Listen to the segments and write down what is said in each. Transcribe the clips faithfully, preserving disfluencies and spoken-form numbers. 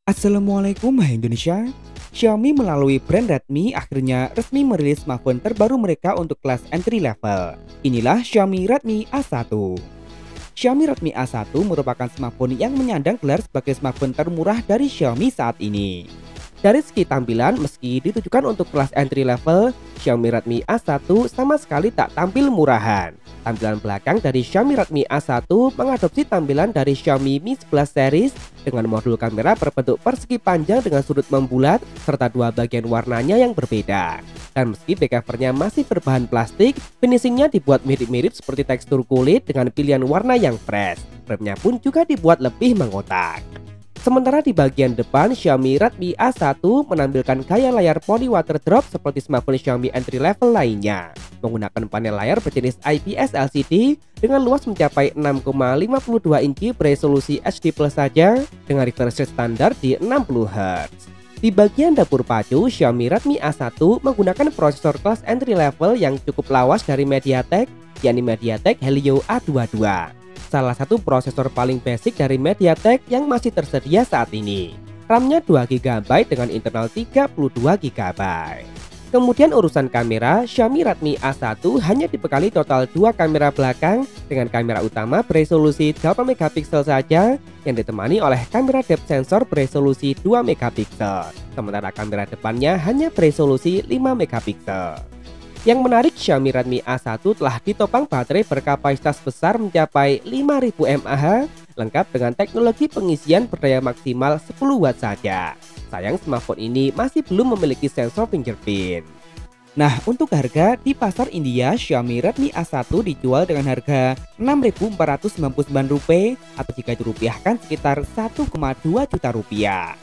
Assalamualaikum hai Indonesia. Xiaomi melalui brand Redmi akhirnya resmi merilis smartphone terbaru mereka untuk kelas entry level. Inilah Xiaomi Redmi A satu. Xiaomi Redmi A satu merupakan smartphone yang menyandang gelar sebagai smartphone termurah dari Xiaomi saat ini. Dari segi tampilan, meski ditujukan untuk kelas entry level, Xiaomi Redmi A satu sama sekali tak tampil murahan. Tampilan belakang dari Xiaomi Redmi A satu mengadopsi tampilan dari Xiaomi Mi sebelas series dengan modul kamera berbentuk persegi panjang dengan sudut membulat serta dua bagian warnanya yang berbeda. Dan meski back covernya masih berbahan plastik, finishingnya dibuat mirip-mirip seperti tekstur kulit dengan pilihan warna yang fresh. Remnya pun juga dibuat lebih mengotak. Sementara di bagian depan, Xiaomi Redmi A satu menampilkan gaya layar poly water drop seperti smartphone Xiaomi entry level lainnya, menggunakan panel layar berjenis I P S L C D dengan luas mencapai enam koma lima dua inci beresolusi H D plus saja dengan refresh rate standar di enam puluh hertz. Di bagian dapur pacu, Xiaomi Redmi A satu menggunakan prosesor kelas entry level yang cukup lawas dari MediaTek, yakni MediaTek Helio A dua puluh dua. Salah satu prosesor paling basic dari MediaTek yang masih tersedia saat ini. RAM-nya dua giga byte dengan internal tiga puluh dua giga byte. Kemudian urusan kamera, Xiaomi Redmi A satu hanya dibekali total dua kamera belakang dengan kamera utama beresolusi delapan megapiksel saja yang ditemani oleh kamera depth sensor beresolusi dua megapiksel. Sementara kamera depannya hanya beresolusi lima megapiksel. Yang menarik, Xiaomi Redmi A satu telah ditopang baterai berkapasitas besar mencapai lima ribu mAh, lengkap dengan teknologi pengisian berdaya maksimal sepuluh watt saja. Sayang smartphone ini masih belum memiliki sensor fingerprint. Nah, untuk harga di pasar India, Xiaomi Redmi A satu dijual dengan harga enam ribu empat ratus sembilan puluh sembilan rupiah atau jika dirupiahkan sekitar satu koma dua juta rupiah.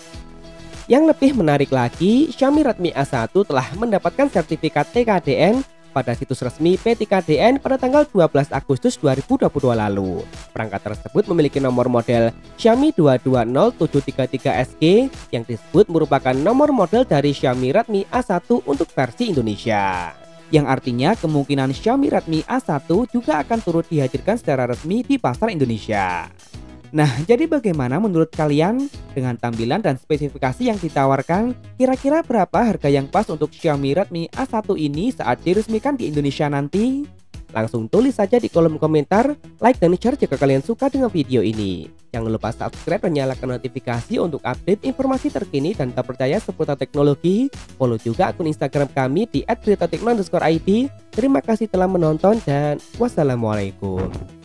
Yang lebih menarik lagi, Xiaomi Redmi A satu telah mendapatkan sertifikat T K D N pada situs resmi P T K D N pada tanggal dua belas Agustus dua ribu dua puluh dua lalu. Perangkat tersebut memiliki nomor model Xiaomi dua dua nol tujuh tiga tiga S G yang disebut merupakan nomor model dari Xiaomi Redmi A satu untuk versi Indonesia. Yang artinya kemungkinan Xiaomi Redmi A satu juga akan turut dihadirkan secara resmi di pasar Indonesia. Nah, jadi bagaimana menurut kalian dengan tampilan dan spesifikasi yang ditawarkan? Kira-kira berapa harga yang pas untuk Xiaomi Redmi A satu ini saat diresmikan di Indonesia nanti? Langsung tulis saja di kolom komentar, like dan share jika kalian suka dengan video ini. Jangan lupa subscribe dan nyalakan notifikasi untuk update informasi terkini dan terpercaya seputar teknologi. Follow juga akun Instagram kami di et berita tekno underscore i d. Terima kasih telah menonton dan wassalamualaikum.